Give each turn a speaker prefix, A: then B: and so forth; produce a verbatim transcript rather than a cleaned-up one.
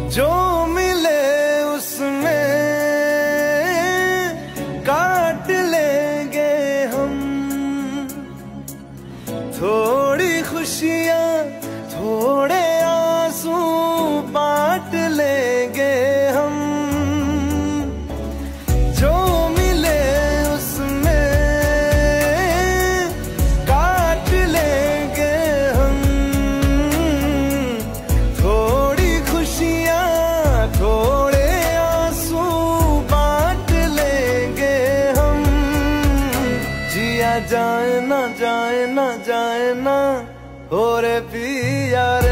A: जो मिले उसमें काट लेंगे हम, थोड़ी खुशियाँ थोड़े आंसू बांट लेंगे हम। जो मिले उसमें काट लेंगे हम, थोड़ी खुशियाँ थोड़े आंसू बांट लेंगे हम। जिया जाए ना जाए ना जाए ना हो रे पिया रे।